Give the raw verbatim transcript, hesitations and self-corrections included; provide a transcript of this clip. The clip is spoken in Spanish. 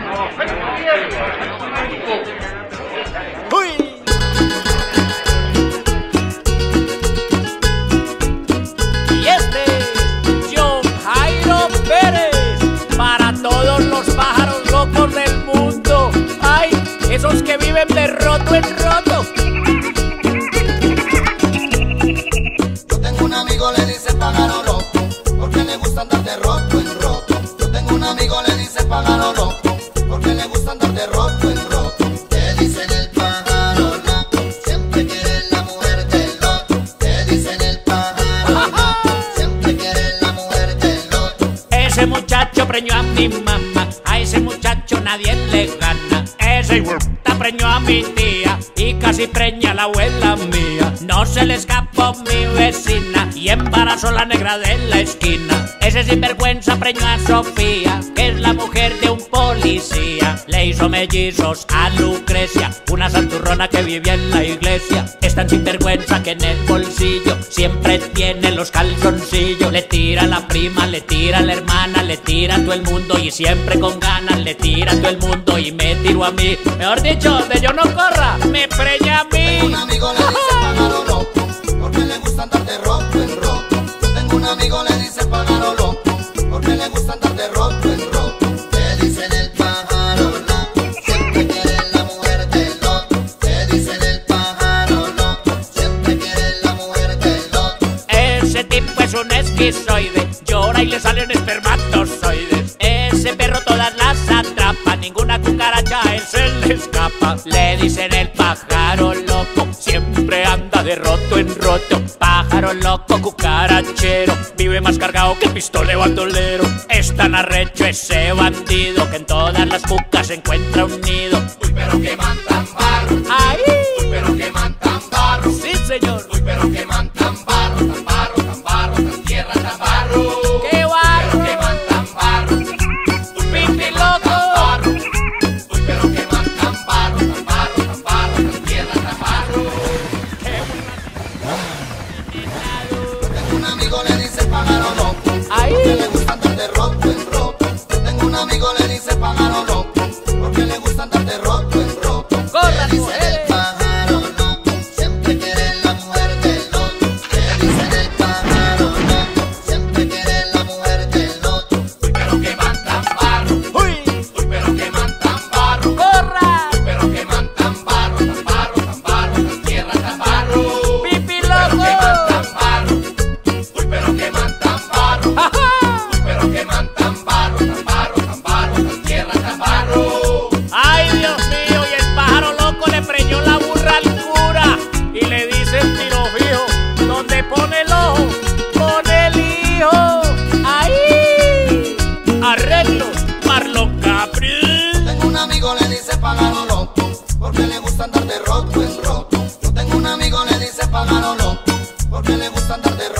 ¡Uy! Y este es John Jairo Pérez para todos los pájaros locos del mundo. ¡Ay! Esos que viven de roto en roto. Yo tengo un amigo, le dice pájaro loco, porque le gusta andar de roto en roto. Yo tengo un amigo, le dice pájaro loco, porque le gusta andar de roto en roto. Te dicen el pájaro loco, siempre quiere la mujer del loto. Te dicen el pájaro loco, siempre quiere la mujer del loto. Ese muchacho preñó a mi mamá, a ese muchacho nadie le gana. Ese puta preñó a mi tía y casi preña a la abuela mía. No se le escapó mi vecina y embarazó la negra de la esquina. Ese sinvergüenza preñó a Sofía, que es la mujer de un policía. Le hizo mellizos a Lucrecia, una santurrona que vivía en la iglesia. Es tan sinvergüenza que en el bolsillo siempre tiene los calzoncillos. Le tira a la prima, le tira a la hermana, le tira a todo el mundo y siempre con ganas le tira a todo el mundo y me tiró a mí. Mejor dicho, donde yo no corra, me preña a mí. Tengo un amigo, le dice pájaro loco, porque le gusta andar de roto en roto. Yo tengo un amigo, le dice pájaro loco, porque le gusta andar de roto en roto. Te dicen el pájaro loco, siempre quiere la mujer del loto. Te dicen el pájaro loco, siempre quiere la mujer del loto. Ese tipo es un esquizoide, llora y le salen espermatozoides. Ese perro todas las atrapa, ninguna cucaracha a él se le escapa. Le dicen el pájaro loco, siempre anda de roto en roto. Pájaro loco cucarachero, vive más cargado que pistolero bandolero. Es tan arrecho ese bandido que en todas las cucas encuentra un nido. Uy, pero que mantan barro. ¡Ay! Uy, pero que mantan barro. Sí, señor. Uy, pero que mantan barro, tan barro, tan barro, tan tierra, tan barro. ¡Qué barro! Pero que mantan barro. Uy, pero Pipi que loco. mantan barro. Uy, pero que mantan barro, tan barro, tan barro, tan tierra, tan barro. Yo tengo un amigo, le dice pájaro loco, ¡Ay! porque le gusta andar de roto en roto. Yo tengo un amigo, le dice pájaro loco, porque le gusta andar de roto en roto. ¡Corran, Te dicen mujeres! el pájaro loco, siempre quiere la mujer del loto. Te dicen el pájaro loco, siempre quiere la mujer del loto. Uy, pero que mantan barro. ¡Uy! Uy, pero que mantan barro. ¡Corra! Uy, pero que mantan barro, tan barro, tan barro, tan tierra, tan barro. ¡Pipi Pero que loco! mantan barro. Uy, pero que mantan barro. ¡Ajá! Uy, pero que mantan barro, tan barro, tan barro, tan tierra, tan barro. ¡Ay, Dios mío! Y el pájaro loco le preñó la burra al cura y le dice el tiro fijo, donde pone el ojo, pone el hijo. ¡Ay! Arreglo, Marlon Capri. Tengo un amigo, le dice pájaro loco, porque le gusta andar de roto en roto. Yo tengo un amigo, le dice pájaro loco, porque le gusta andar de roto